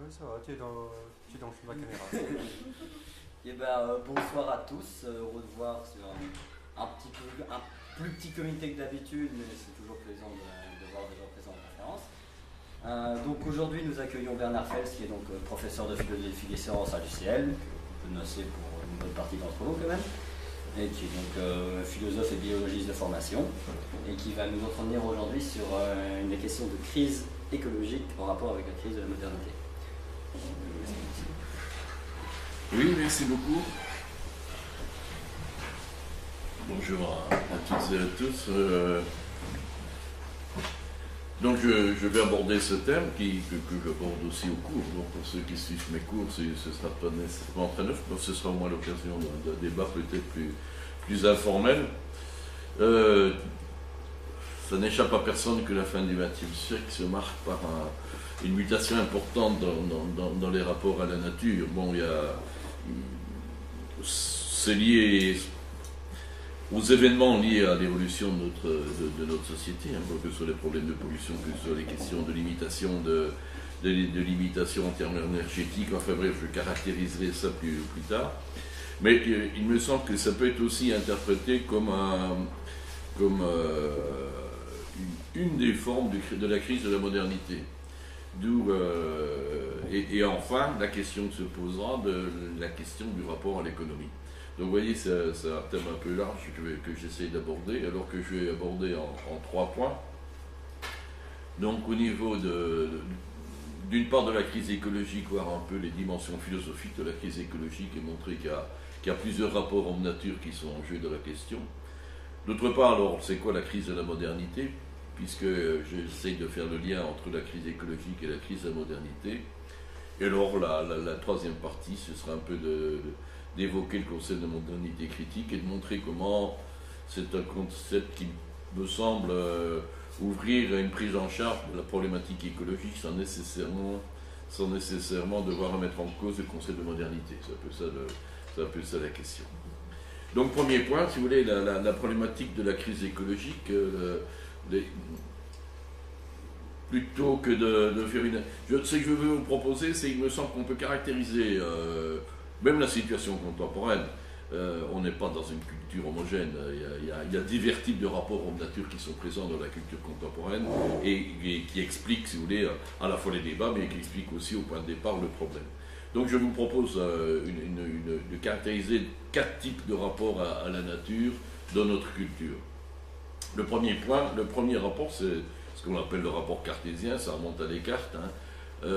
Oui, ça va, tu es dans le film de la caméra. Et ben, bonsoir à tous, heureux de voir sur un plus petit comité que d'habitude, mais c'est toujours plaisant de voir des gens présents en conférence. Donc aujourd'hui nous accueillons Bernard Fels, qui est donc professeur de philosophie des sciences à l'UCL, un peu nocé pour une bonne partie d'entre vous quand même, et qui est donc philosophe et biologiste de formation, et qui va nous entretenir aujourd'hui sur une question de crise écologique en rapport avec la crise de la modernité. Oui, merci beaucoup. Bonjour à toutes et à tous. Donc je vais aborder ce thème que j'aborde aussi au cours. Donc pour ceux qui suivent mes cours, ce ne sera pas nécessairement très neuf, mais ce sera au moins l'occasion d'un débat peut-être plus informel. Ça n'échappe à personne que la fin du XXe siècle se marque par une mutation importante dans les rapports à la nature. Bon, c'est lié aux événements liés à l'évolution de notre société, hein, que ce soit les problèmes de pollution, que ce soit les questions de limitation de limitation en termes énergétiques. Enfin bref, je caractériserai ça plus tard. Mais il me semble que ça peut être aussi interprété comme une des formes de la crise de la modernité. D'où, et enfin, la question se posera de la question du rapport à l'économie. Donc vous voyez, c'est un thème un peu large que j'essaie d'aborder, alors que je vais aborder en 3 points. Donc au niveau d'une part de la crise écologique, voir un peu les dimensions philosophiques de la crise écologique et montrer qu'il y a plusieurs rapports en nature qui sont en jeu de la question. D'autre part, alors, c'est quoi la crise de la modernité ? Puisque j'essaie de faire le lien entre la crise écologique et la crise de la modernité. Et alors, la troisième partie, ce sera un peu d'évoquer le concept de modernité critique et de montrer comment c'est un concept qui me semble ouvrir à une prise en charge de la problématique écologique sans nécessairement devoir remettre en cause le concept de modernité. C'est un peu ça la question. Donc, premier point, si vous voulez, la problématique de la crise écologique, plutôt que de faire une... Ce que je veux vous proposer, c'est qu'il me semble qu'on peut caractériser même la situation contemporaine. On n'est pas dans une culture homogène. Il y a divers types de rapports en nature qui sont présents dans la culture contemporaine et qui expliquent, si vous voulez, à la fois les débats, mais qui expliquent aussi au point de départ le problème. Donc je vous propose de caractériser 4 types de rapports à la nature dans notre culture. Le premier rapport, c'est ce qu'on appelle le rapport cartésien, ça remonte à Descartes. Hein.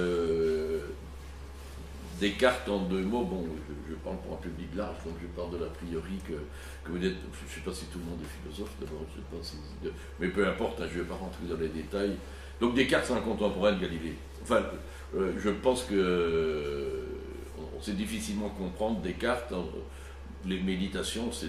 Descartes en 2 mots, bon, je parle pour un public large, donc je parle de l'a priori que vous êtes, je ne sais pas si tout le monde est philosophe d'abord, je sais pas si, mais peu importe, hein, je ne vais pas rentrer dans les détails. Donc Descartes, c'est un contemporain de Galilée. Enfin, je pense que c'est difficilement comprendre Descartes. Les méditations, c'est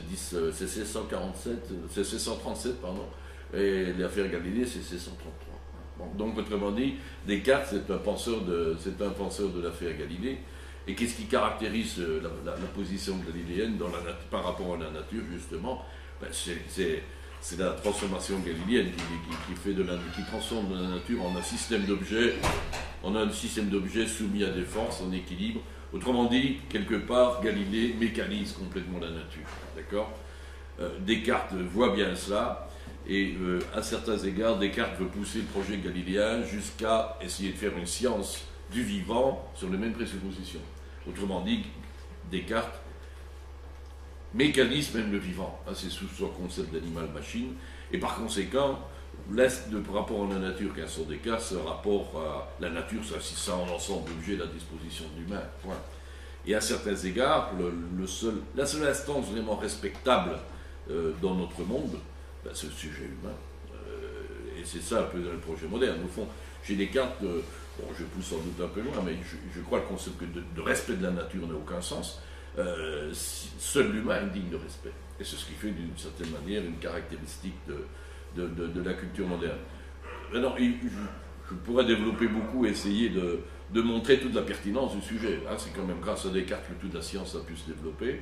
1637, pardon, et l'affaire Galilée, c'est 1633. Bon, donc, autrement dit, Descartes, c'est un penseur de l'affaire Galilée. Et qu'est-ce qui caractérise la position galiléenne par rapport à la nature, justement? Ben, c'est la transformation galiléenne qui transforme la nature en un système d'objets, soumis à des forces en équilibre. Autrement dit, quelque part, Galilée mécanise complètement la nature. D'accord ? Descartes voit bien cela, et à certains égards, Descartes veut pousser le projet galiléen jusqu'à essayer de faire une science du vivant sur les mêmes présuppositions. Autrement dit, Descartes mécanise même le vivant. Hein, c'est sous son concept d'animal-machine, et par conséquent, l'est de rapport à la nature qu'un sur Descartes, ce rapport à la nature, c'est un ensemble d'objets à la disposition de l'humain. Point. Et à certains égards, la seule instance vraiment respectable dans notre monde, ben, c'est le sujet humain. Et c'est ça un peu dans le projet moderne. Au fond, chez Descartes, bon, je pousse sans doute un peu loin, mais je crois le concept de respect de la nature n'a aucun sens. Seul l'humain est digne de respect. Et c'est ce qui fait d'une certaine manière une caractéristique de la culture moderne. Alors, je pourrais développer beaucoup, essayer de montrer toute la pertinence du sujet. Hein, c'est quand même grâce à Descartes que toute la science a pu se développer.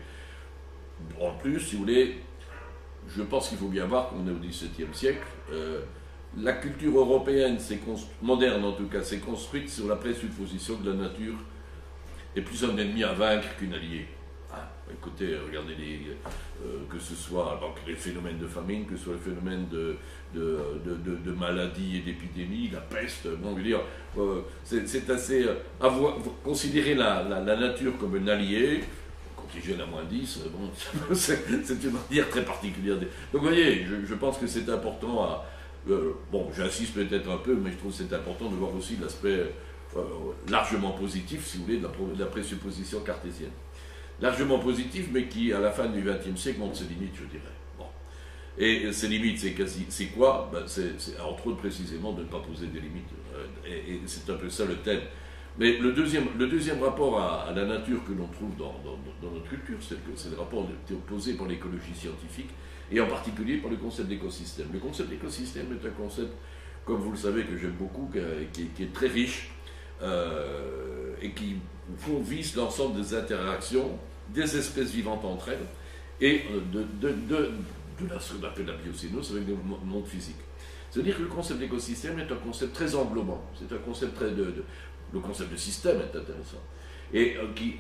En plus, si vous voulez, je pense qu'il faut bien voir qu'on est au XVIIe siècle. la culture européenne, moderne en tout cas, s'est construite sur la présupposition que la nature est plus un ennemi à vaincre qu'un allié. Ah, écoutez, regardez que ce soit donc, les phénomènes de famine, que ce soit les phénomènes de maladies et d'épidémies, la peste, bon, je veux dire, c'est assez... considérer la nature comme un allié, contigène à -10, bon, c'est une manière très particulière. Donc vous voyez, je pense que c'est important à... bon, j'insiste peut-être un peu, mais je trouve que c'est important de voir aussi l'aspect largement positif, si vous voulez, de la présupposition cartésienne. Largement positif, mais qui, à la fin du XXe siècle, montre ses limites, je dirais. Bon. Et ces limites, c'est quoi? Ben, c'est entre autres précisément de ne pas poser des limites. Et c'est un peu ça le thème. Mais le deuxième rapport à la nature que l'on trouve dans notre culture, c'est le rapport posé par l'écologie scientifique, et en particulier par le concept d'écosystème. Le concept d'écosystème est un concept, comme vous le savez, que j'aime beaucoup, qui est très riche, et qui vise l'ensemble des interactions des espèces vivantes entre elles et de ce qu'on appelle la biocénose avec le monde physique. C'est-à-dire que le concept d'écosystème est un concept très englobant, c'est un concept le concept de système est intéressant, et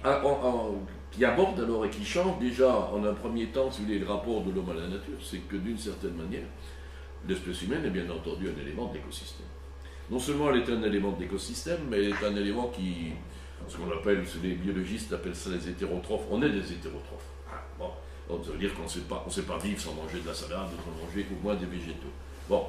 qui aborde alors et qui change déjà en un premier temps, si vous voulez, le rapport de l'homme à la nature. C'est que d'une certaine manière, l'espèce humaine est bien entendu un élément de l'écosystème. Non seulement elle est un élément de l'écosystème, mais elle est un élément qui, ce qu'on appelle, les biologistes appellent ça les hétérotrophes. On est des hétérotrophes. Bon, donc ça veut dire qu'on ne sait pas vivre sans manger de la salade, sans manger au moins des végétaux. Bon.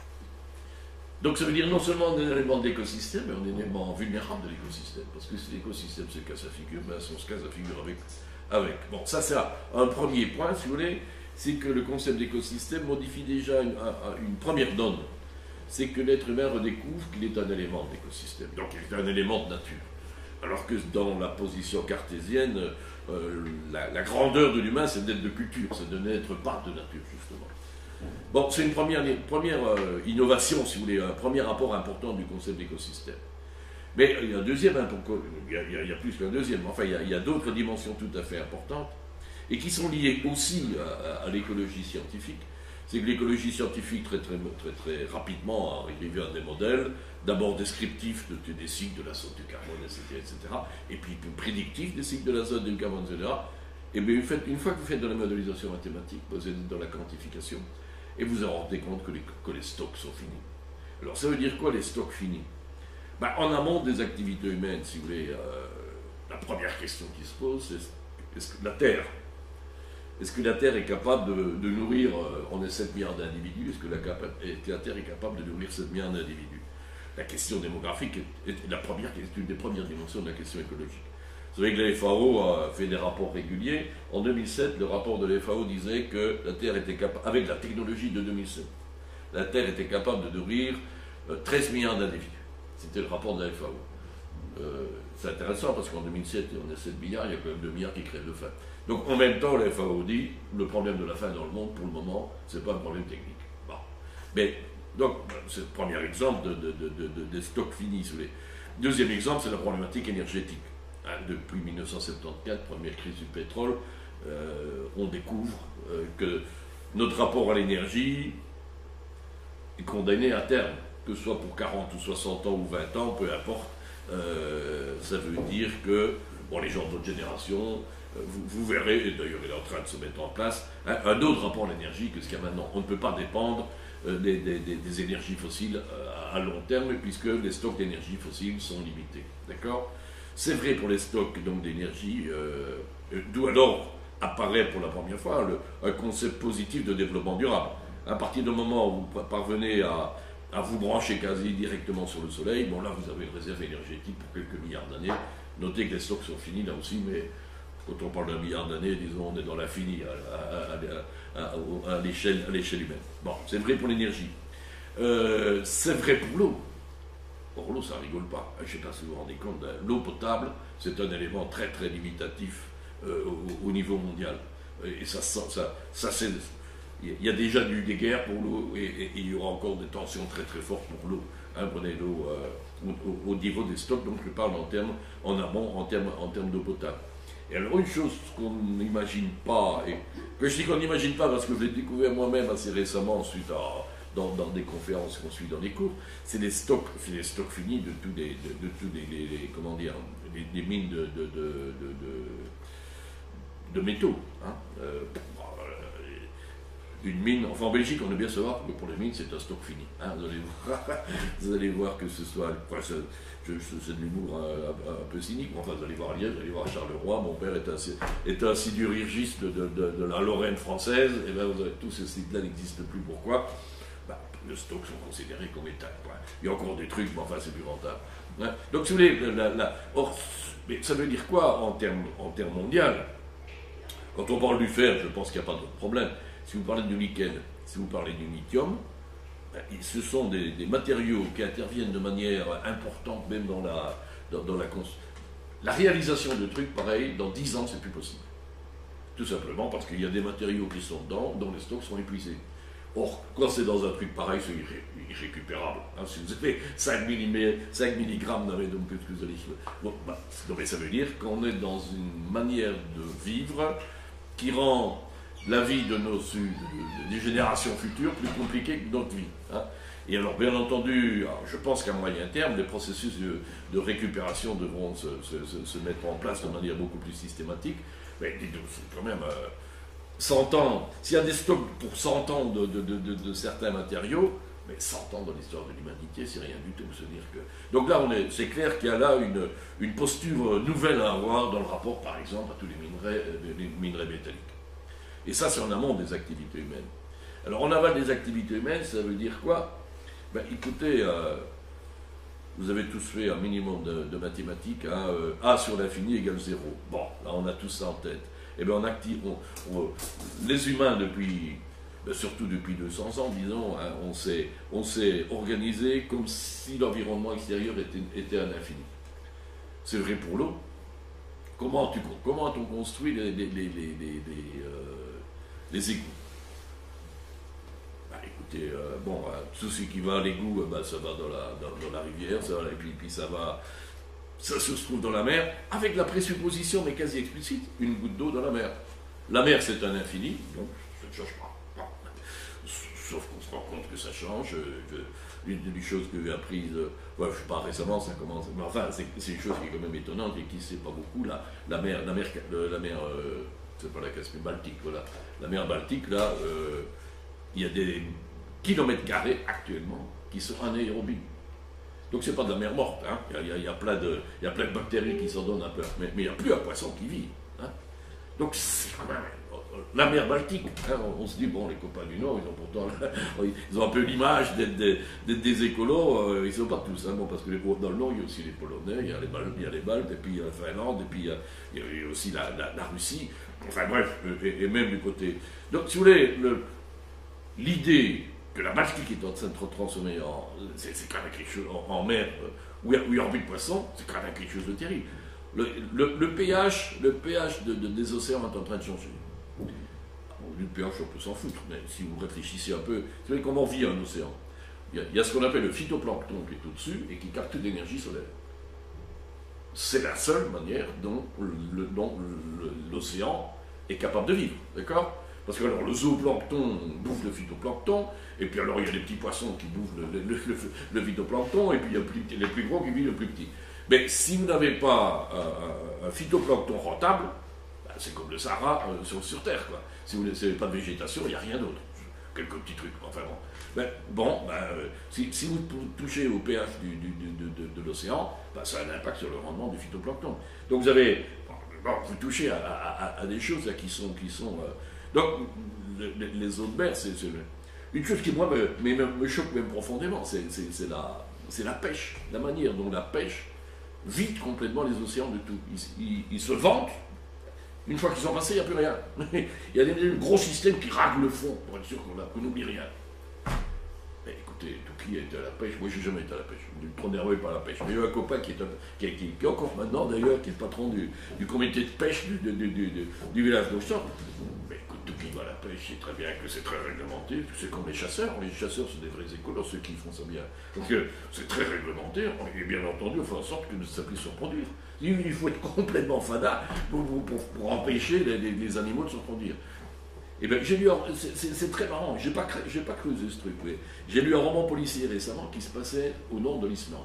Donc ça veut dire non seulement on est un élément de l'écosystème, mais on est un élément vulnérable de l'écosystème. Parce que si l'écosystème se casse la figure, ben si on se casse la figure avec. Bon, ça c'est un premier point, si vous voulez, c'est que le concept d'écosystème modifie déjà une première donne. C'est que l'être humain redécouvre qu'il est un élément de l'écosystème, donc il est un élément de nature. Alors que dans la position cartésienne, la grandeur de l'humain, c'est d'être de culture, c'est de n'être pas de nature, justement. Bon, c'est une première innovation, si vous voulez, un premier rapport important du concept d'écosystème. Mais il y a un deuxième, il y a plus qu'un deuxième, enfin il y a d'autres dimensions tout à fait importantes, et qui sont liées aussi à l'écologie scientifique. C'est que l'écologie scientifique, très rapidement, a arrivé à des modèles, d'abord descriptifs des cycles de l'azote, du carbone, etc., et puis prédictifs des cycles de l'azote, du carbone, etc. Et bien, une fois que vous faites de la modélisation mathématique, vous êtes dans la quantification, et vous vous rendez compte que les stocks sont finis. Alors, ça veut dire quoi, les stocks finis? Ben, en amont des activités humaines, si vous voulez, la première question qui se pose, c'est est-ce que la Terre est capable de nourrir, on est 7 milliards d'individus, est-ce que la Terre est capable de nourrir 7 milliards d'individus? La question démographique est une des premières dimensions de la question écologique. Vous savez que la FAO a fait des rapports réguliers. En 2007, le rapport de la FAO disait que la Terre était capable, avec la technologie de 2007, la Terre était capable de nourrir 13 milliards d'individus. C'était le rapport de la FAO. C'est intéressant parce qu'en 2007, on est 7 milliards, il y a quand même 2 milliards qui crèvent de faim. Donc en même temps, la FAO dit le problème de la faim dans le monde, pour le moment, ce n'est pas un problème technique. Bon. Mais, donc, c'est le premier exemple des stocks finis. Si vous voulez. Deuxième exemple, c'est la problématique énergétique. Depuis 1974, première crise du pétrole, on découvre que notre rapport à l'énergie est condamné à terme, que ce soit pour 40 ou 60 ans ou 20 ans, peu importe. Ça veut dire que, bon, les gens de notre génération, vous verrez, et d'ailleurs il est en train de se mettre en place, un autre rapport à l'énergie que ce qu'il y a maintenant. On ne peut pas dépendre des énergies fossiles à long terme, puisque les stocks d'énergie fossile sont limités. D'accord ? C'est vrai pour les stocks d'énergie, d'où alors apparaît pour la première fois un concept positif de développement durable. À partir du moment où vous parvenez à vous brancher quasi directement sur le soleil, bon là vous avez une réserve énergétique pour quelques milliards d'années. Notez que les stocks sont finis là aussi, mais quand on parle d'un milliard d'années, disons, on est dans l'infini à l'échelle humaine. Bon, c'est vrai pour l'énergie. C'est vrai pour l'eau. Pour l'eau, ça ne rigole pas. Je ne sais pas si vous vous rendez compte, l'eau potable, c'est un élément très très limitatif au niveau mondial. Et il y a déjà eu des guerres pour l'eau et il y aura encore des tensions très très fortes pour l'eau. Prenez l'eau au niveau des stocks, donc je parle en amont, en termes d'eau potable. Et alors une chose qu'on n'imagine pas, et que je dis qu'on n'imagine pas parce que je l'ai découvert moi-même assez récemment suite dans des conférences qu'on suit dans les cours, c'est les stocks finis de tous les comment dire, les mines de métaux. Hein. Une mine, enfin en Belgique on aime bien savoir que pour les mines c'est un stock fini. Hein, vous allez voir que ce soit, c'est de l'humour un peu cynique, enfin vous allez voir à Liège, vous allez voir à Charleroi, mon père est un sidérurgiste de la Lorraine française, et bien vous avez tous ces sites-là n'existent plus, pourquoi? Les stocks sont considérés comme éteints. Il y a encore des trucs, mais enfin c'est plus rentable. Hein. Donc si vous voulez, mais ça veut dire quoi en termes mondial? Quand on parle du fer, je pense qu'il n'y a pas d'autre problème. Si vous parlez du nickel, si vous parlez du lithium, ce sont des matériaux qui interviennent de manière importante, même dans la réalisation de trucs pareils, dans 10 ans, c'est plus possible. Tout simplement parce qu'il y a des matériaux qui sont dedans, dont les stocks sont épuisés. Or, quand c'est dans un truc pareil, c'est irrécupérable. Hein, si vous avez 5 mg d'amidon, qu'est-ce que vous allez... Bon, non, mais ça veut dire qu'on est dans une manière de vivre qui rend la vie des générations futures plus compliquée que notre vie. Hein. Et alors, bien entendu, je pense qu'à moyen terme, les processus de récupération devront se mettre en place de manière beaucoup plus systématique. Mais c'est quand même 100 ans. S'il y a des stocks pour 100 ans de certains matériaux, mais 100 ans dans l'histoire de l'humanité, c'est rien du tout. Se dire que... Donc là, c'est clair qu'il y a là une posture nouvelle à avoir dans le rapport, par exemple, à tous les minerais métalliques. Et ça, c'est en amont des activités humaines. Alors, en aval des activités humaines, ça veut dire quoi? Écoutez, vous avez tous fait un minimum de mathématiques. Hein, A sur l'infini égale 0. Bon, là, on a tous ça en tête. Eh bien, les humains, surtout depuis 200 ans, disons, hein, on s'est organisé comme si l'environnement extérieur était un infini. C'est vrai pour l'eau. Comment on construit les égouts? Écoutez, tout ce qui va à l'égout, ça va dans la rivière, et puis ça se trouve dans la mer, avec la présupposition, mais quasi explicite, une goutte d'eau dans la mer. La mer, c'est un infini, donc ça ne change pas. Sauf qu'on se rend compte que ça change. Une des choses que j'ai apprises, je ne sais pas récemment, ça commence, mais enfin, c'est une chose qui est quand même étonnante et qui ne sait pas beaucoup. La mer, c'est pas la Caspienne, Baltique, voilà. La mer Baltique, là, il y a des kilomètres carrés actuellement qui sont anaérobies. Donc c'est pas de la mer morte, hein. Il y a plein de bactéries qui s'en donnent un peu, mais il n'y a plus un poisson qui vit. Hein. Donc c'est quand même la mer Baltique. Hein. On se dit, bon, les copains du Nord, ils ont un peu l'image d'être des écolos, ils ne sont pas tous, hein, bon, parce que dans le Nord, il y a aussi les Polonais, il y a les Baltes, et puis il y a la Finlande, et puis il y a aussi la Russie, enfin bref, et même du côté... Donc si vous voulez, l'idée que la Baltique est en train de se transformer c'est quand même quelque chose en mer où il y a envie de poissons, c'est quand même quelque chose de terrible. Le pH des océans est en train de changer. Du pH, on peut s'en foutre, mais si vous réfléchissez un peu, vous savez comment vit un océan? Il y a ce qu'on appelle le phytoplancton qui est au-dessus et qui capte l'énergie solaire. C'est la seule manière dont l'océan est capable de vivre, d'accord? Parce que alors le zooplancton bouffe le phytoplancton, et puis alors il y a des petits poissons qui bouffent le phytoplancton, et puis il y a les plus gros qui vivent le plus petit. Mais si vous n'avez pas un phytoplancton rentable, c'est comme le Sahara sur Terre, quoi. Si vous n'avez pas de végétation, il n'y a rien d'autre. Quelques petits trucs, enfin bon. Si vous touchez au pH de l'océan, ça a un impact sur le rendement du phytoplancton. Donc vous touchez à des choses là, qui sont donc les eaux de mer, c'est une chose qui moi me choque même profondément, c'est la pêche, la manière dont la pêche vide complètement les océans de tout. Ils se vantent. Une fois qu'ils sont passés, il n'y a plus rien. Il y a des gros systèmes qui règlent le fond pour être sûr qu'on n'oublie rien. Mais écoutez, tout qui a été à la pêche, moi j'ai jamais été à la pêche. Je suis trop nerveux par la pêche. Mais il y a un copain qui est encore maintenant d'ailleurs, qui est le patron du comité de pêche du village d'Auxerre. Mais écoute, tout qui va à la pêche, c'est très bien que c'est très réglementé. C'est comme les chasseurs. Les chasseurs, c'est des vrais écolos, ceux qui font ça bien. Donc c'est très réglementé. Et bien entendu, il faut en sorte que ça puisse se reproduire. Il faut être complètement fada pour empêcher les animaux de se reproduire. Et bien, c'est très marrant, j'ai pas creusé ce truc, mais j'ai lu un roman policier récemment qui se passait au nord de l'Islande.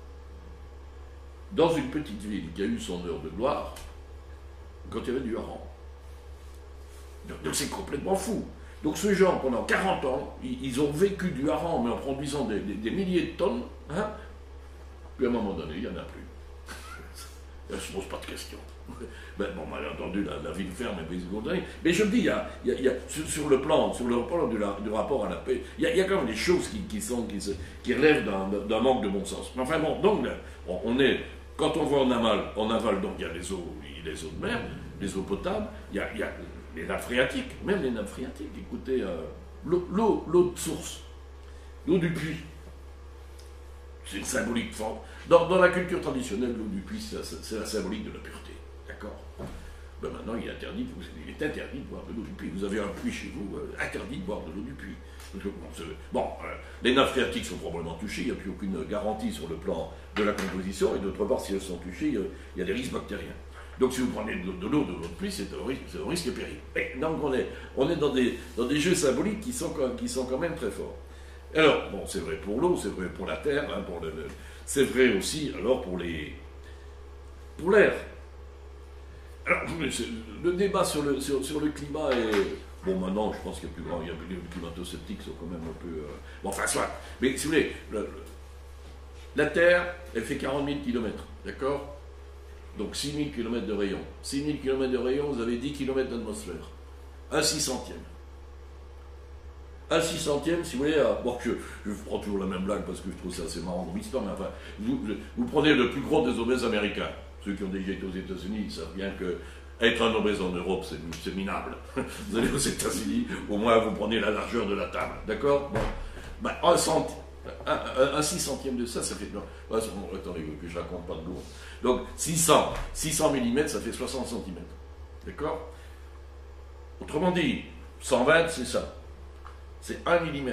Dans une petite ville qui a eu son heure de gloire, quand il y avait du hareng. Donc c'est complètement fou. Donc ces gens, pendant 40 ans, ils ont vécu du hareng, mais en produisant des milliers de tonnes, hein, puis à un moment donné, il n'y en a plus. Elle ne se pose pas de questions. Ben, bon, bien entendu, la ville ferme et puis secondaire. Mais je me dis, il y a sur le plan du rapport à la paix, il y a quand même des choses qui relèvent d'un manque de bon sens. Mais enfin bon, donc, quand on voit en aval, donc il y a les eaux de mer, les eaux potables, il y a les nappes phréatiques, même les nappes phréatiques. Écoutez, l'eau de source, l'eau du puits, c'est une symbolique forte. Dans la culture traditionnelle, l'eau du puits, c'est la symbolique de la pureté. D'accord. Ben maintenant, il est interdit de boire de l'eau du puits. Vous avez un puits chez vous, interdit de boire de l'eau du puits. Les nappes phréatiques sont probablement touchées, il n'y a plus aucune garantie sur le plan de la composition, et d'autre part, si elles sont touchées, il y a des risques bactériens. Donc si vous prenez de l'eau de votre puits, c'est un risque péril. Et donc on est dans des jeux symboliques qui sont quand même très forts. Alors, bon, c'est vrai pour l'eau, c'est vrai pour la terre, hein, c'est vrai aussi alors pour l'air. Alors, le débat sur le climat est... Bon, maintenant, je pense qu'il y a les climato-sceptiques sont quand même un peu... Bon, enfin, soit. Mais si vous voulez, la Terre, elle fait 40 000 km, d'accord? Donc 6 000 km de rayon. 6 000 km de rayon, vous avez 10 km d'atmosphère. Un 600e. Un 600e, si vous voulez, bon, je prends toujours la même blague parce que je trouve ça assez marrant dans l'histoire, mais enfin, vous prenez le plus gros des obèses américains. Ceux qui ont déjà été aux États-Unis, ils savent bien que être un obèse en Europe, c'est minable. Vous allez aux États-Unis, au moins vous prenez la largeur de la table, d'accord? Bon. Ben, un 600e de ça fait... Non, attendez, que je raconte pas de lourd. Donc 600 mm, ça fait 60 cm. D'accord? Autrement dit, 120, c'est ça. C'est 1 mm.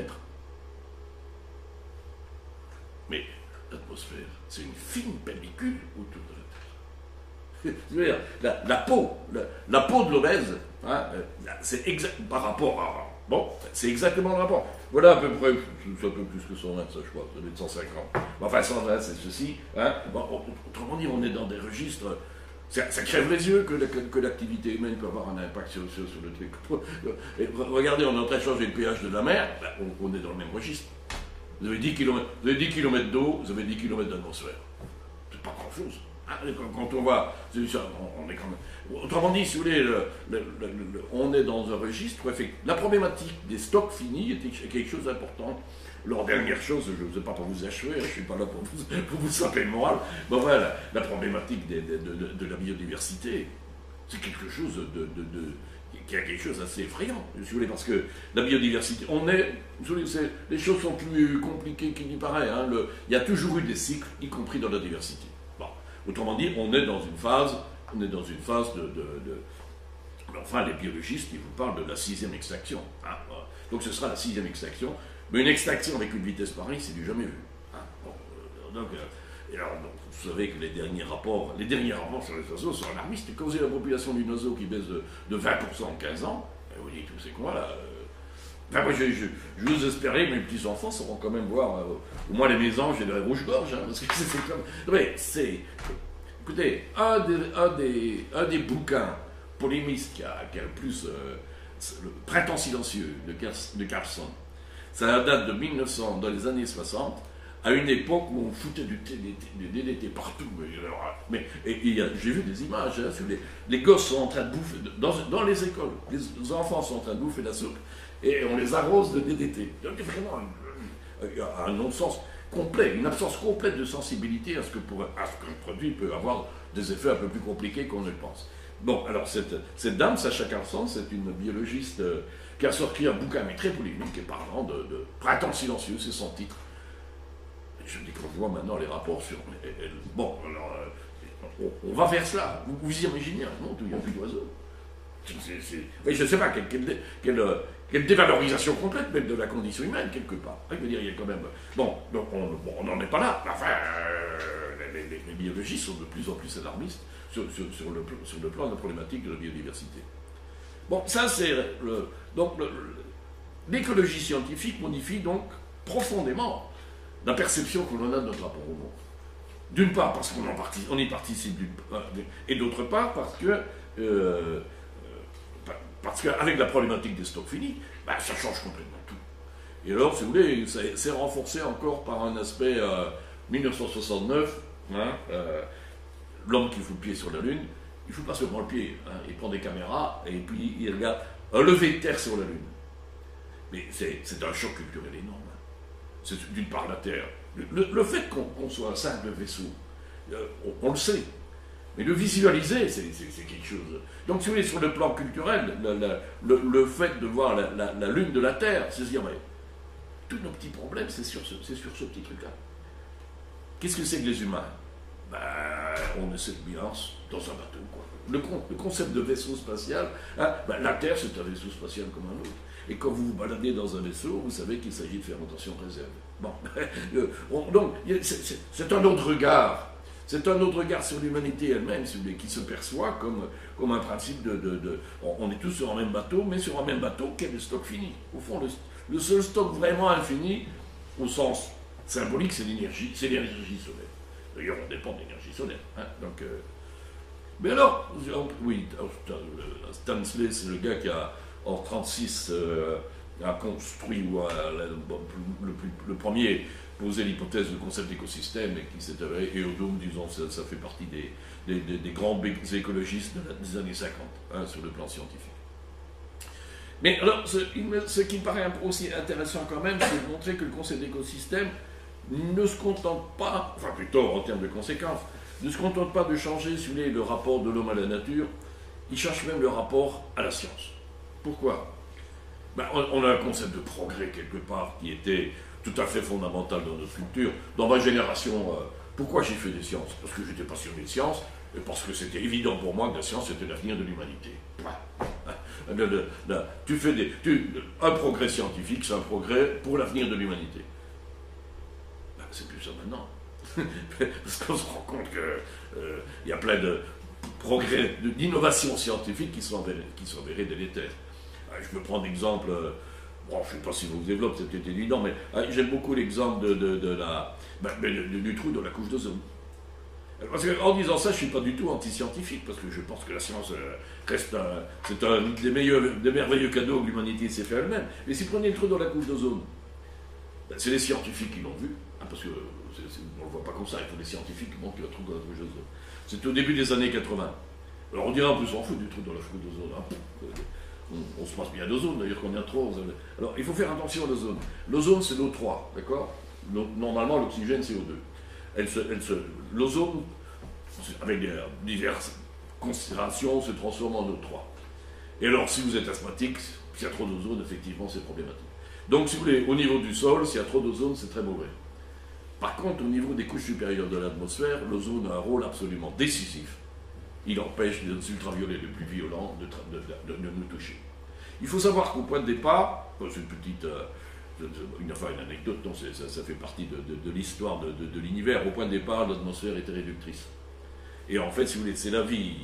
Mais l'atmosphère, c'est une fine pellicule autour de la Terre. Je veux dire, la peau de l'obèse, hein, c'est exact par rapport à... Bon, c'est exactement le rapport. Voilà à peu près, c'est un peu plus que 120, ça je crois, ça doit être 150. Enfin, 120, c'est ceci. Hein. Bon, autrement dit, on est dans des registres... Ça crève les yeux que l'activité humaine peut avoir un impact sur le truc. Et regardez, on est en train de changer le pH de la mer, ben, on est dans le même registre. Vous avez 10 km d'eau, vous avez 10 km d'atmosphère. C'est pas grand-chose. Quand on voit, on est quand même... Autrement dit, si vous voulez, on est dans un registre où la problématique des stocks finis était quelque chose d'important. Alors, dernière chose, je ne sais pas pour vous achever, je ne suis pas là pour vous saper le moral, mais voilà, la problématique de la biodiversité, c'est quelque chose qui a quelque chose d'assez effrayant, si vous voulez, parce que la biodiversité, les choses sont plus compliquées qu'il n'y paraît, hein, il y a toujours eu des cycles, y compris dans la diversité. Bon, autrement dit, on est dans une phase enfin, les biologistes, ils vous parlent de la 6e extraction. Hein, voilà. Donc ce sera la 6e extraction, mais une extraction avec une vitesse pareille, c'est du jamais vu. Hein. Bon, alors, vous savez que les derniers rapports sur les oiseaux sont alarmistes. Quand vous avez la population d'une oiseau qui baisse de 20% en 15 ans, vous dites, c'est quoi là? Enfin, moi, je vous espérais, mes petits-enfants sauront quand même voir, au moins les mésanges et les rouges-gorges, hein, parce que c'est comme... Mais c'est... Écoutez, un des bouquins polémistes qui a le plus... le Printemps silencieux de Carlson, ça date de 1900, dans les années 60, à une époque où on foutait du DDT partout. J'ai vu des images, hein, les gosses sont en train de bouffer, dans les écoles, les enfants sont en train de bouffer la soupe, et on les arrose de DDT. Donc vraiment un non-sens complet, une absence complète de sensibilité à ce qu'un produit peut avoir des effets un peu plus compliqués qu'on ne le pense. Bon, alors cette dame, Sacha Carlson, c'est une biologiste qui a sorti un bouquin, mais très polémique, et parlant de Printemps silencieux, c'est son titre. Et je me dis qu'on voit maintenant les rapports sur... Bon, alors, on va vers cela. Vous imaginez un monde où il n'y a plus d'oiseaux. Mais je ne sais pas, quelle dévalorisation complète même de la condition humaine, quelque part. Je veux dire, il y a quand même... Bon, donc on n'en est pas là. Enfin, les biologistes sont de plus en plus alarmistes sur le plan de la problématique de la biodiversité. Bon, ça c'est donc l'écologie scientifique modifie donc profondément la perception que l'on a de notre rapport au monde. D'une part parce qu'on y participe, et d'autre part parce qu'avec la problématique des stocks finis, ben, ça change complètement tout. Et alors, si vous voulez, c'est renforcé encore par un aspect 1969, hein, l'homme qui fout le pied sur la Lune, il ne fout pas seulement le pied, hein, il prend des caméras et puis il regarde un lever de terre sur la Lune. Mais c'est un choc culturel énorme. C'est d'une part la Terre. Le fait qu'on soit un simple vaisseau, on le sait. Mais le visualiser, c'est quelque chose. Donc, si vous voulez, sur le plan culturel, le fait de voir la Lune de la Terre, c'est se dire, mais tous nos petits problèmes, c'est sur ce petit truc-là. Qu'est-ce que c'est que les humains? Ben, on essaie de bien dans un bateau, quoi. Le concept de vaisseau spatial, hein, ben, la Terre, c'est un vaisseau spatial comme un autre. Et quand vous vous baladez dans un vaisseau, vous savez qu'il s'agit de faire attention réserve. Bon, donc, c'est un autre regard. C'est un autre regard sur l'humanité elle-même, si vous voulez, qui se perçoit comme un principe on est tous sur un même bateau, mais sur un même bateau, quel est le stock fini? Au fond, le seul stock vraiment infini, au sens symbolique, c'est l'énergie solaire. D'ailleurs, on dépend de l'énergie solaire. Hein, donc, mais alors, oui, Stanley, c'est le gars qui en 1936 a construit, ou le premier posé l'hypothèse du concept d'écosystème et qui s'est avéré, et Eodome, disons, ça fait partie des grands écologistes des années 50, hein, sur le plan scientifique. Mais alors, ce qui me paraît aussi intéressant quand même, c'est de montrer que le concept d'écosystème ne se contente pas, enfin plutôt en termes de conséquences, ne se contente pas de changer, si vous voulez, le rapport de l'homme à la nature, il change même le rapport à la science. Pourquoi? Ben, on a un concept de progrès quelque part qui était tout à fait fondamental dans notre culture. Dans ma génération, pourquoi j'ai fait des sciences? Parce que j'étais passionné de sciences, et parce que c'était évident pour moi que la science était l'avenir de l'humanité. Un progrès scientifique, c'est un progrès pour l'avenir de l'humanité. Ben, c'est plus ça maintenant. Parce qu'on se rend compte qu'il y a plein de progrès, d'innovations scientifiques qui sont avérées délétères. Je me prends d'exemple, bon, je ne sais pas si vous développez, c'est peut-être évident, mais j'aime beaucoup l'exemple du trou de la couche d'ozone. Parce qu'en disant ça, je ne suis pas du tout anti-scientifique, parce que je pense que la science reste c'est un des merveilleux cadeaux que l'humanité s'est fait elle-même. Mais si vous prenez le trou dans la couche d'ozone, ben, c'est les scientifiques qui l'ont vu, hein, parce qu'on ne le voit pas comme ça, il faut des scientifiques qui montrent qu'il y a un trou dans la couche d'ozone. C'est au début des années 80. Alors on dirait un peu s'en fout du trou dans la couche d'ozone. Hein. On se passe bien d'ozone, d'ailleurs qu'on y a trop. Alors il faut faire attention à l'ozone. L'ozone c'est l'O3, d'accord? Normalement l'oxygène c'est O2. L'ozone, avec diverses considérations, se transforme en O3. Et alors si vous êtes asthmatique, s'il y a trop d'ozone, effectivement c'est problématique. Donc si vous voulez, au niveau du sol, s'il y a trop d'ozone, c'est très mauvais. Par contre, au niveau des couches supérieures de l'atmosphère, l'ozone a un rôle absolument décisif. Il empêche les ultraviolets les plus violents de nous toucher. Il faut savoir qu'au point de départ, c'est une petite une anecdote, non, ça fait partie de l'histoire de l'univers. Au point de départ, l'atmosphère était réductrice. Et en fait, si vous voulez, c'est la vie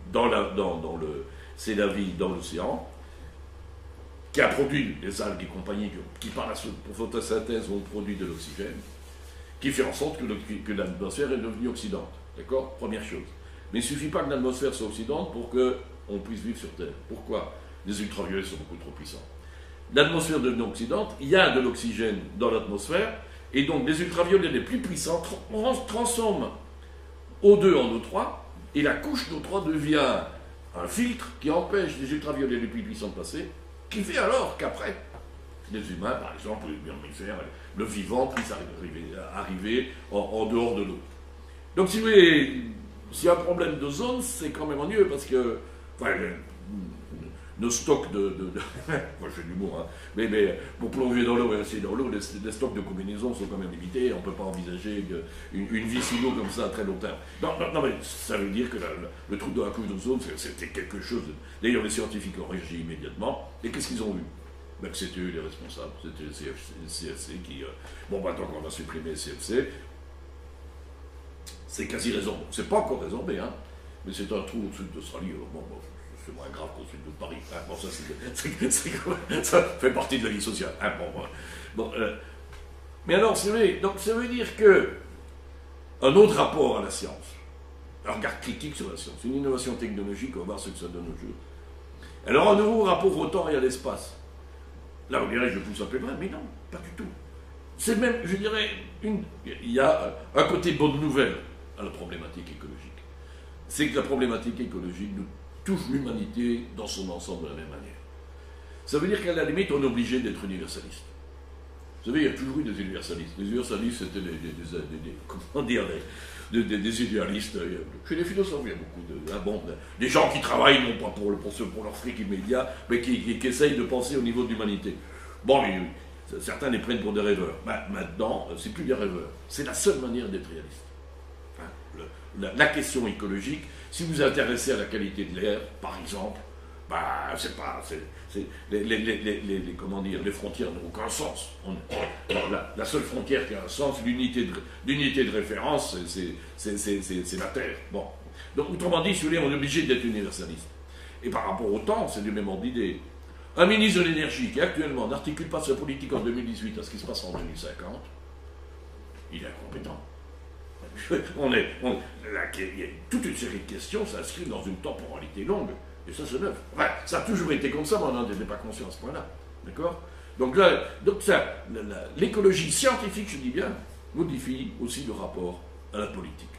c'est la vie dans l'océan qui a produit les algues et compagnie qui par la photosynthèse ont produit de l'oxygène, qui fait en sorte que l'atmosphère est devenue oxydante. D'accord? Première chose. Mais il ne suffit pas que l'atmosphère soit oxydante pour qu'on puisse vivre sur Terre. Pourquoi? Les ultraviolets sont beaucoup trop puissants. L'atmosphère devient oxydante, il y a de l'oxygène dans l'atmosphère, et donc les ultraviolets les plus puissants transforment O2 en O3, et la couche d'O3 devient un filtre qui empêche les ultraviolets les plus puissants de passer, qui fait alors qu'après, les humains, par exemple, les mammifères, le vivant puisse arriver en dehors de l'eau. Donc si vous voulez, s'il y a un problème d'ozone, c'est quand même ennuyeux, parce que nos stocks moi je fais de l'humour, hein, mais pour plonger dans l'eau et rester dans l'eau, les stocks de combinaisons sont quand même limités, on ne peut pas envisager une vie sous l'eau comme ça à très long terme. Non, mais ça veut dire que le trou de la couche d'ozone, c'était quelque chose. D'ailleurs, les scientifiques ont réagi immédiatement, et qu'est-ce qu'ils ont vu? Ben, que c'était eux les responsables, c'était le CFC qui... bon, maintenant qu'on a supprimé le CFC, c'est quasi résorbé. C'est pas encore résorbé, hein, mais c'est un trou au-dessus d'Australie. Bon, c'est moins grave qu'on suit de Paris. Hein, bon, ça fait partie de la vie sociale. Hein, mais alors, c'est vrai, donc ça veut dire que un autre rapport à la science, un regard critique sur la science, une innovation technologique, on va voir ce que ça donne au jeu. Alors, un nouveau rapport au temps et à l'espace. Là, on dirait, je pousse un peu loin, mais non, pas du tout. C'est même, je dirais, il y a un côté bonne nouvelle à la problématique écologique. C'est que la problématique écologique nous touche l'humanité dans son ensemble de la même manière. Ça veut dire qu'à la limite, on est obligé d'être universaliste. Vous savez, il y a toujours eu des universalistes. Les universalistes, c'était des idéalistes. Chez les philosophes, il y a beaucoup des gens qui travaillent, non pas pour leur fric immédiat, mais qui essayent de penser au niveau de l'humanité. Bon, certains les prennent pour des rêveurs. Maintenant, c'est plus des rêveurs. C'est la seule manière d'être réaliste. La question écologique, si vous vous intéressez à la qualité de l'air, par exemple, les frontières n'ont aucun sens. La seule frontière qui a un sens, l'unité de référence, c'est la Terre. Bon. Donc, autrement dit, si vous voulez, on est obligé d'être universaliste. Et par rapport au temps, c'est du même ordre d'idée. Un ministre de l'énergie qui actuellement n'articule pas sa politique en 2018 à ce qui se passe en 2050, il est incompétent. Il y a toute une série de questions s'inscrivent dans une temporalité longue. Et ça, c'est neuf. Enfin, ça a toujours été comme ça, mais on n'en était pas conscient à ce point-là. D'accord ? Donc là, l'écologie scientifique, je dis bien, modifie aussi le rapport à la politique.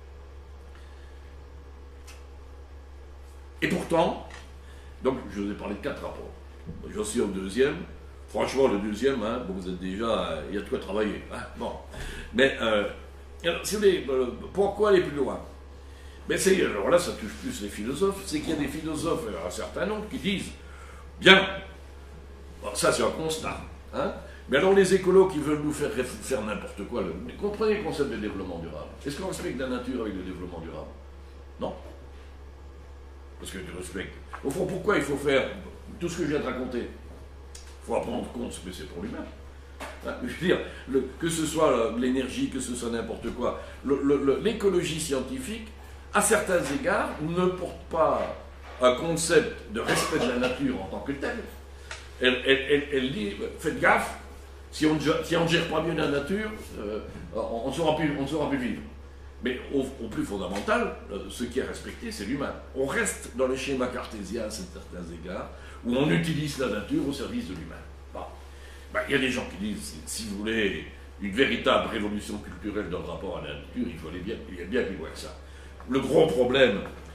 Et pourtant, donc je vous ai parlé de 4 rapports. J'en suis au deuxième. Franchement, le deuxième, vous êtes déjà, il y a de quoi travailler. Bon. Mais, alors, si vous voulez, pourquoi aller plus loin ? Mais alors là, ça touche plus les philosophes, c'est qu'il y a des philosophes, un certain nombre, qui disent, bien, bon, ça c'est un constat, mais alors les écolos qui veulent nous faire n'importe quoi, comprenez le concept de développement durable. Est-ce qu'on respecte la nature avec le développement durable ? Non. Parce que tu respectes. Au fond, pourquoi il faut faire tout ce que je viens de raconter ? Il faut apprendre compte ce que c'est pour l'humain. Je veux dire, que ce soit l'énergie, que ce soit n'importe quoi, l'écologie scientifique, à certains égards, ne porte pas un concept de respect de la nature en tant que tel. Elle dit, faites gaffe, si on ne gère pas bien la nature, on ne saura plus vivre. Mais au plus fondamental, ce qui est respecté, c'est l'humain. On reste dans le schéma cartésien à certains égards, où on utilise la nature au service de l'humain. Il y a des gens qui disent, si vous voulez une véritable révolution culturelle dans le rapport à la nature, il y a bien plus loin que ça. Le gros problème,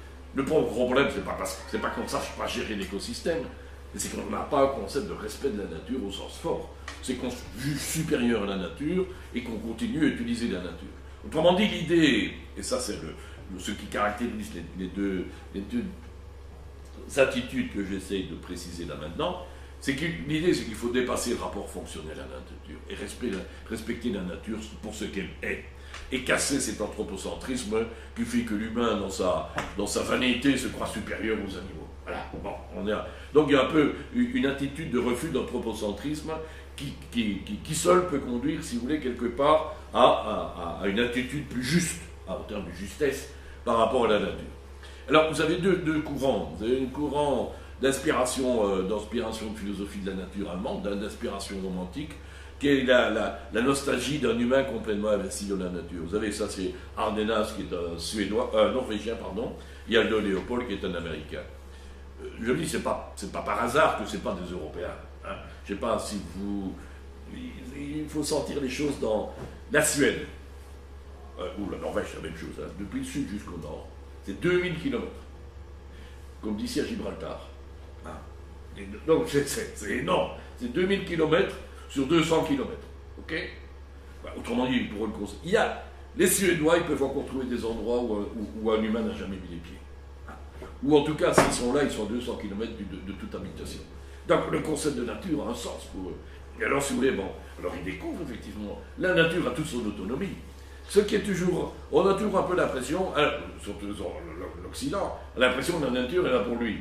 c'est pas qu'on ne sache pas gérer l'écosystème, mais c'est qu'on n'a pas un concept de respect de la nature au sens fort. C'est qu'on se juge supérieur à la nature et qu'on continue à utiliser la nature. Autrement dit, l'idée, et ça c'est ce qui caractérise les deux attitudes que j'essaye de préciser là maintenant, l'idée c'est qu'il faut dépasser le rapport fonctionnel à la nature et respecter la nature pour ce qu'elle est. Et casser cet anthropocentrisme qui fait que l'humain, dans sa vanité, se croit supérieur aux animaux. Voilà. Bon, donc il y a un peu une attitude de refus d'anthropocentrisme qui seul peut conduire, si vous voulez, quelque part à une attitude plus juste, en termes de justesse, par rapport à la nature. Alors, vous avez deux courants. Vous avez un courant d'inspiration de philosophie de la nature allemande, d'inspiration romantique, qui est la nostalgie d'un humain complètement investi dans la nature. Vous savez, ça c'est Ardenas, qui est un Norvégien, pardon, il y a Aldo Leopold, qui est un Américain. Je dis, c'est pas par hasard que ce n'est pas des Européens. Je ne sais pas si il faut sentir les choses dans la Suède, ou la Norvège, c'est la même chose, depuis le sud jusqu'au nord. C'est 2000 km, comme d'ici à Gibraltar. Donc c'est énorme. C'est 2000 km sur 200 km. Ok ? Autrement dit, pour le conseil, les Suédois, ils peuvent encore trouver des endroits où un humain n'a jamais mis les pieds. Ou en tout cas, s'ils sont là, ils sont à 200 km de toute habitation. Donc le concept de nature a un sens pour eux. Et alors, si vous voulez, alors ils découvrent effectivement, la nature a toute son autonomie. Ce qui est toujours, on a toujours un peu l'impression, surtout dans l'Occident, l'impression que la nature est là pour lui.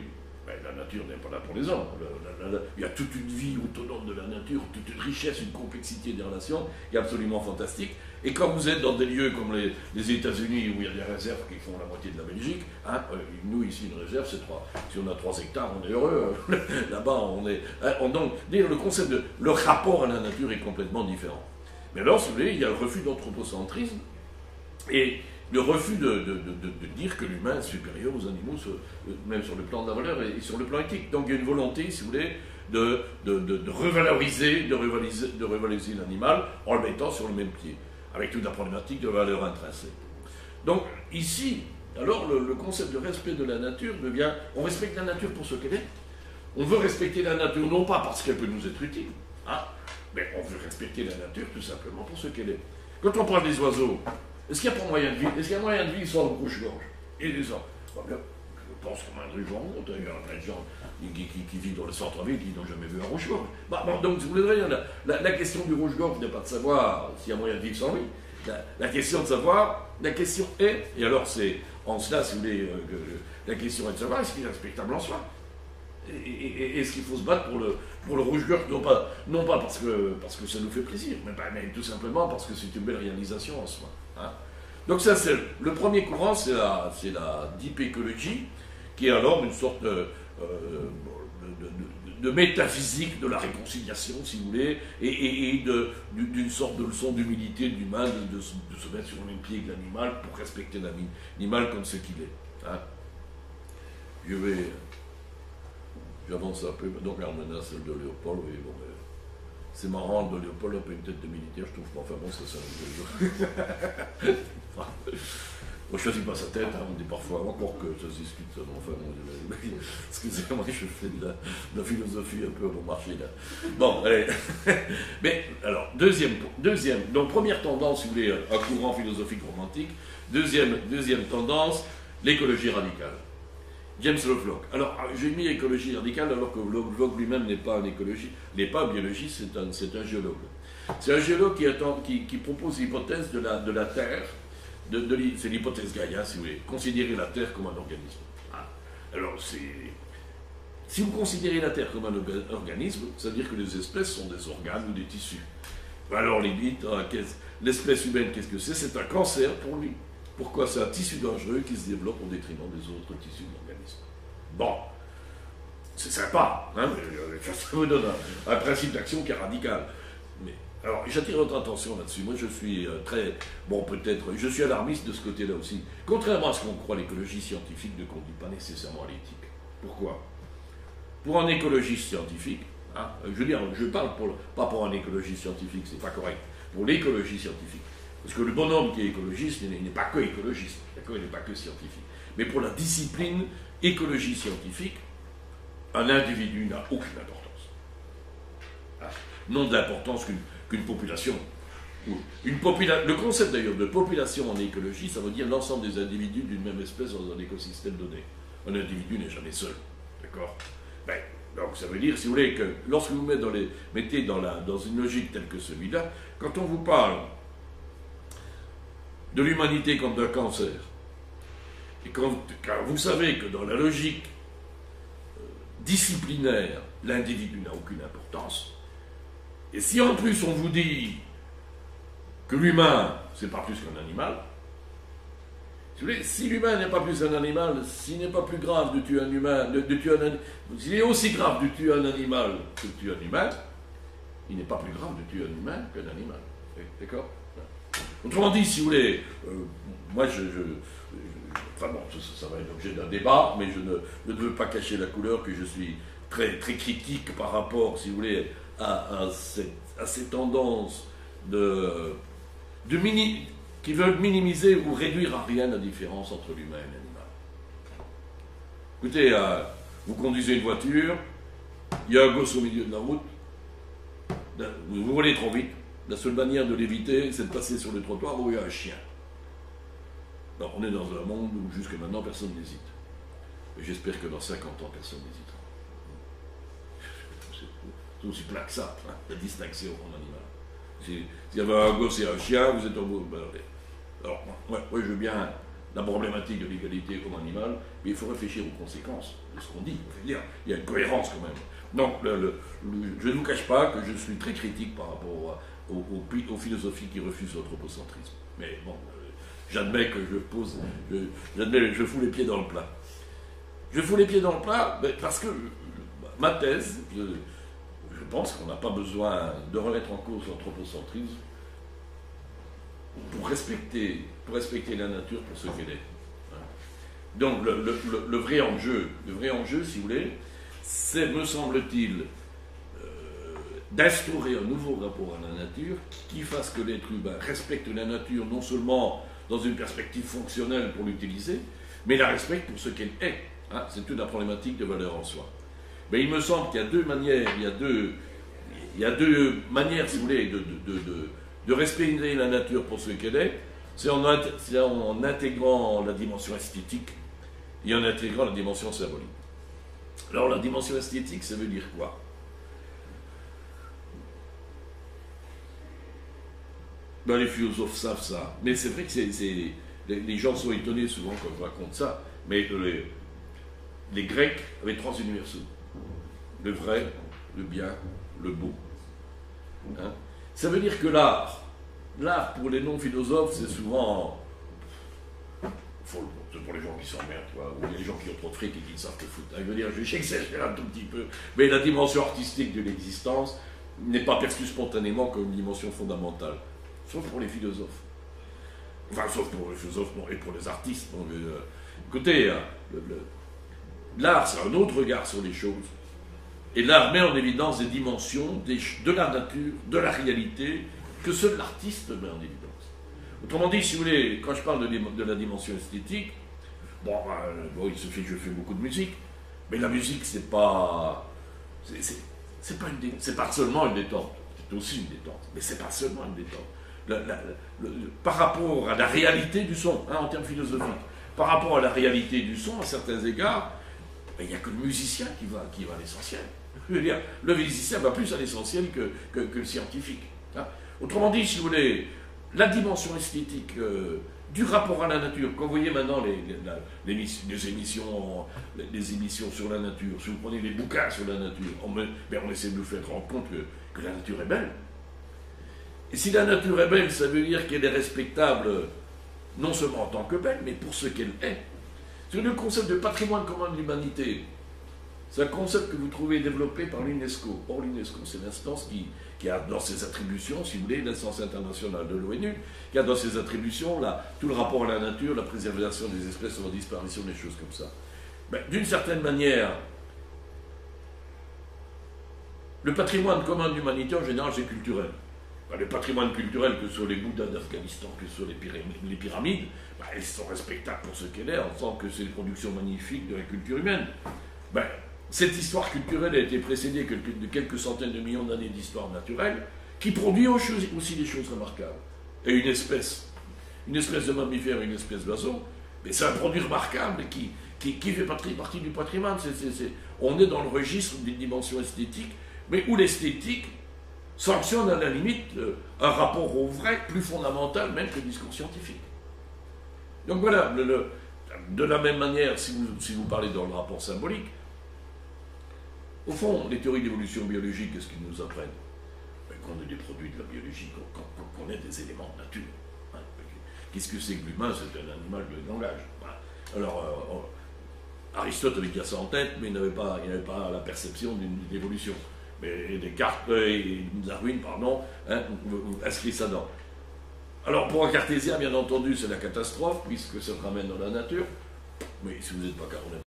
Ben, la nature n'est pas là pour les hommes. Il y a toute une vie autonome de la nature, toute une richesse, une complexité des relations qui est absolument fantastique. Et quand vous êtes dans des lieux comme les États-Unis où il y a des réserves qui font la moitié de la Belgique, hein, nous ici une réserve c'est 3. Si on a 3 hectares, on est heureux. Là-bas, on est. Donc, le concept le rapport à la nature est complètement différent. Mais alors, si vous voulez, il y a le refus d'anthropocentrisme et le refus de dire que l'humain est supérieur aux animaux, même sur le plan de la valeur et sur le plan éthique. Donc il y a une volonté, si vous voulez, de revaloriser l'animal en le mettant sur le même pied, avec toute la problématique de valeur intrinsèque. Donc ici, alors le concept de respect de la nature devient, on respecte la nature pour ce qu'elle est, on veut respecter la nature non pas parce qu'elle peut nous être utile, hein, mais on veut respecter la nature tout simplement pour ce qu'elle est. Quand on parle des oiseaux, est-ce qu'il y a pas moyen de vie? Est-ce qu'il y a moyen de vie sans le rouge-gorge? Et les gens, je pense qu'on a un ruban, il y a plein de gens qui vivent dans le centre-ville qui n'ont jamais vu un rouge-gorge. Donc, vous voulez dire, la question du rouge-gorge n'est pas de savoir s'il y a moyen de vivre sans lui. La question de savoir, la question est, et alors c'est en cela, si vous voulez, la question est de savoir est-ce qu'il est respectable en soi? Et est-ce qu'il faut se battre pour le rouge-gorge, non pas parce que ça nous fait plaisir, mais tout simplement parce que c'est une belle réalisation en soi. Hein. Donc ça, c'est le premier courant, c'est la deep ecology, qui est alors une sorte de métaphysique de la réconciliation, si vous voulez, et d'une sorte de leçon d'humilité de l'humain, de se mettre sur le même pied que l'animal pour respecter l'animal comme ce qu'il est. Hein. J'avance un peu, donc Armena, celle de Léopold, oui, bon, c'est marrant, de Léopold a pas une tête de militaire, je trouve, mais enfin bon, ça moi, je choisis pas sa tête, hein, on dit parfois, encore que ça se discute, ça, mais enfin, excusez-moi, je fais de la philosophie un peu au bon marché, là. Bon, allez. Mais, alors, deuxième, donc première tendance, si vous voulez, un courant philosophique romantique, deuxième tendance, l'écologie radicale. James Lovelock. Alors, j'ai mis écologie radicale alors que Lovelock lui-même n'est pas un écologiste, n'est pas un biologiste, c'est un géologue. C'est un géologue qui propose l'hypothèse de la Terre, c'est l'hypothèse Gaïa, si vous voulez, considérer la Terre comme un organisme. Ah. Alors, si vous considérez la Terre comme un organisme, ça veut dire que les espèces sont des organes ou des tissus. Alors, l'espèce humaine, qu'est-ce que c'est? C'est un cancer pour lui. Pourquoi? C'est un tissu dangereux qui se développe au détriment des autres tissus de l'organisme. Bon, c'est sympa, hein, mais ça vous donne un principe d'action qui est radical. Mais, alors, j'attire votre attention là-dessus. Moi, je suis je suis alarmiste de ce côté-là aussi. Contrairement à ce qu'on croit, l'écologie scientifique ne conduit pas nécessairement à l'éthique. Pourquoi? Pour un écologiste scientifique, hein, je veux dire, je parle pas pour un écologiste scientifique, c'est pas correct. Pour l'écologie scientifique. Parce que le bonhomme qui est écologiste, il n'est pas que écologiste, d'accord, il n'est pas que scientifique. Mais pour la discipline écologie scientifique, un individu n'a aucune importance. Ah, non de l'importance qu'une population. Le concept d'ailleurs de population en écologie, ça veut dire l'ensemble des individus d'une même espèce dans un écosystème donné. Un individu n'est jamais seul, d'accord? Donc ça veut dire, si vous voulez, que lorsque vous mettez dans une logique telle que celui-là, quand on vous parle de l'humanité comme d'un cancer, et car vous savez que dans la logique disciplinaire, l'individu n'a aucune importance, et si en plus on vous dit que l'humain, c'est pas plus qu'un animal, si vous voulez, si l'humain n'est pas plus un animal, s'il n'est pas plus grave de tuer un humain, s'il est aussi grave de tuer un animal que de tuer un humain, il n'est pas plus grave de tuer un humain qu'un animal. D'accord? Autrement dit, si vous voulez, moi enfin bon, ça va être l'objet d'un débat, mais je ne veux pas cacher la couleur que je suis très, très critique par rapport, si vous voulez, à ces tendances qui veulent minimiser ou réduire à rien la différence entre l'humain et l'animal. Écoutez, vous conduisez une voiture, il y a un gosse au milieu de la route, vous roulez trop vite. La seule manière de l'éviter, c'est de passer sur le trottoir où il y a un chien. Alors, on est dans un monde où jusque maintenant personne n'hésite. Et j'espère que dans 50 ans, personne n'hésitera. C'est aussi plat que ça, hein, la distinction en animal. S'il y avait un gosse et un chien, vous êtes au bout. Alors, moi, je veux bien la problématique de l'égalité homme-animal, mais il faut réfléchir aux conséquences de ce qu'on dit. Il y a une cohérence quand même. Donc, je ne vous cache pas que je suis très critique par rapport aux philosophies qui refusent l'anthropocentrisme. Mais bon, j'admets que je fous les pieds dans le plat. Je fous les pieds dans le plat parce que ma thèse, je pense qu'on n'a pas besoin de remettre en cause l'anthropocentrisme pour respecter la nature pour ce qu'elle est. Donc le vrai enjeu, si vous voulez, c'est, me semble-t-il, d'instaurer un nouveau rapport à la nature qui fasse que l'être humain respecte la nature non seulement dans une perspective fonctionnelle pour l'utiliser, mais la respecte pour ce qu'elle est. C'est toute la problématique de valeur en soi. Mais il me semble qu'il y a deux manières, si vous voulez, de respecter la nature pour ce qu'elle est, c'est en intégrant la dimension esthétique et en intégrant la dimension symbolique. Alors la dimension esthétique, ça veut dire quoi? Les philosophes savent ça, mais c'est vrai que les gens sont étonnés souvent quand je raconte ça, mais les Grecs avaient 3 universaux. Le vrai, le bien, le beau. Ça veut dire que l'art pour les non-philosophes, c'est souvent... C'est pour les gens qui s'emmerdent, ou les gens qui ont trop de fric et qui ne savent que foutre. Je veux dire, j'exagère un tout petit peu, mais la dimension artistique de l'existence n'est pas perçue spontanément comme une dimension fondamentale, sauf pour les philosophes. Enfin, sauf pour les philosophes et pour les artistes. Donc, écoutez, l'art, c'est un autre regard sur les choses. Et l'art met en évidence des dimensions de la nature, de la réalité, que seul l'artiste met en évidence. Autrement dit, si vous voulez, quand je parle de la dimension esthétique, il suffit que je fais beaucoup de musique, mais la musique, c'est pas seulement une détente, c'est aussi une détente, mais c'est pas seulement une détente. Par rapport à la réalité du son, en termes philosophiques, par rapport à la réalité du son, à certains égards, il n'y a que le musicien qui va à l'essentiel. Je veux dire, le musicien va plus à l'essentiel que le scientifique. Autrement dit, si vous voulez, la dimension esthétique du rapport à la nature, quand vous voyez maintenant les émissions sur la nature, si vous prenez les bouquins sur la nature, on essaie de nous faire rendre compte que la nature est belle. Et si la nature est belle, ça veut dire qu'elle est respectable non seulement en tant que belle, mais pour ce qu'elle est. C'est le concept de patrimoine commun de l'humanité. C'est un concept que vous trouvez développé par l'UNESCO. Or, l'UNESCO, c'est l'instance qui a dans ses attributions, si vous voulez, l'instance internationale de l'ONU, qui a dans ses attributions tout le rapport à la nature, la préservation des espèces en disparition, des choses comme ça. D'une certaine manière, le patrimoine commun de l'humanité, en général, c'est culturel. Le patrimoine culturel, que ce soit les Bouddhas d'Afghanistan, que ce soit les pyramides, elles sont respectables pour ce qu'elles sont, en tant que c'est une production magnifique de la culture humaine. Cette histoire culturelle a été précédée de quelques centaines de millions d'années d'histoire naturelle, qui produit aussi des choses remarquables. Et une espèce de mammifère, une espèce d'oiseau, c'est un produit remarquable qui fait partie du patrimoine. On est dans le registre d'une dimension esthétique, mais où l'esthétique sanctionne à la limite un rapport au vrai plus fondamental même que le discours scientifique. Donc voilà, de la même manière, si vous parlez dans le rapport symbolique, au fond, les théories d'évolution biologique, qu'est-ce qu'ils nous apprennent? Qu'on est des produits de la biologie, qu'on est des éléments de nature. Qu'est-ce que c'est que l'humain? C'est un animal de langage. Alors, Aristote avait déjà ça en tête, mais il n'avait pas la perception d'une évolution. Mais Descartes et Darwin, inscrit ça dans. Alors, pour un cartésien, bien entendu, c'est la catastrophe, puisque ça te ramène dans la nature. Mais si vous n'êtes pas